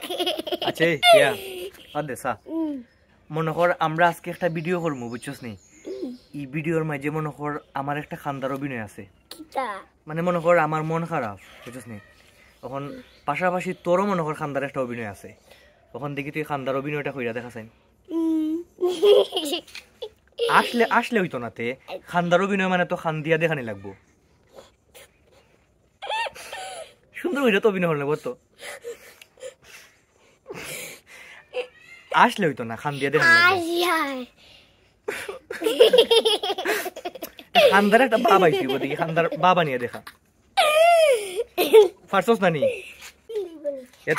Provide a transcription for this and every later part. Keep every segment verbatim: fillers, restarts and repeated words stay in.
আচ্ছা ইয়া আদে সা মনে কর আমরা আজকে একটা ভিডিও করব বুঝছস নি এই ভিডিওর মাঝে মনে কর আমার একটা খান্দার অভিনয় আছে কিটা মানে মনে কর আমার মন খারাপ বুঝছস নি তখন পাশাপাশি তোরও মনে কর খান্দার একটা অভিনয় আছে তখন দেখি তুই খান্দার অভিনয়টা কইরা দেখাছেন আসলে আসলে হইতো না তে খান্দার অভিনয় মানে তো খান দিয়া দেখানি লাগবো সুন্দর হইতো তো অভিনয় লাগবো তো আসলে হইতো না খান দিয়া দেখানি লাগবো খান্দার একটা বাবা হইতো দেখি খান্দার বাবা নিয়ে দেখা ফারসোস না নি এত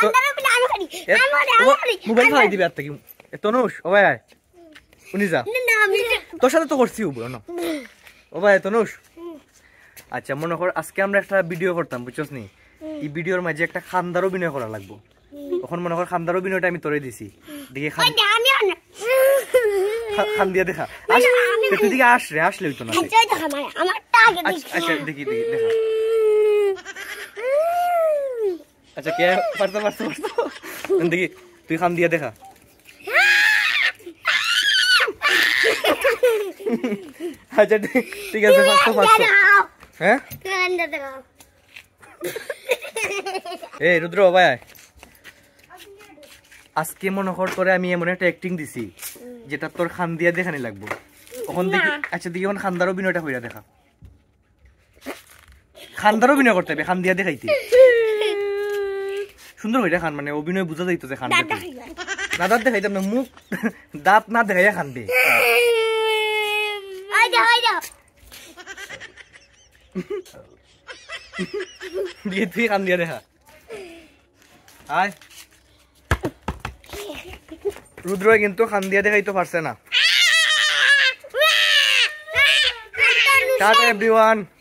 মোবাইল ফালাই দিবি আর কি এত নোস ও ভাই উনি যা তোর সাথে তো করছি বলো না ও ভাই এত নোস আচ্ছা মনে কর আজকে আমরা একটা ভিডিও করতাম বুঝছস নি এই ভিডিওর মাঝে একটা খান্দার অভিনয় করা লাগবো তখন মনে কর খান্দার অভিনয়টা আমি তোরে দিছি দেখি খান খান দিয়া দেখা তুই দিকে আস রে আসলে হইতো না আচ্ছা দেখি দেখি দেখা আচ্ছা কে পারতো পারতো পারতো দেখি তুই খান দিয়া দেখা আচ্ছা ঠিক আছে পারতো পারতো হ্যাঁ এই রুদ্র ভাই আজকে মনে কর তোরে আমি এমন একটা অ্যাক্টিং দিছি যেটা তোর খান দিয়া দেখানি লাগবো তখন দেখি আচ্ছা দেখি এখন খান্দার অভিনয়টা কইরা দেখা খান্দার অভিনয় করতে হবে খান দিয়া দেখাইতে সুন্দর হইটা খান মানে অভিনয় বুঝা যাইতো যে খান না দাঁত দেখাইতাম না মুখ দাঁত না দেখাইয়া খানবে দিয়ে তুই খান দিয়া দেখা আয় রুদ্র কিন্তু খান দিয়া দেখাইতে পারছে না টাটা এভরিওয়ান।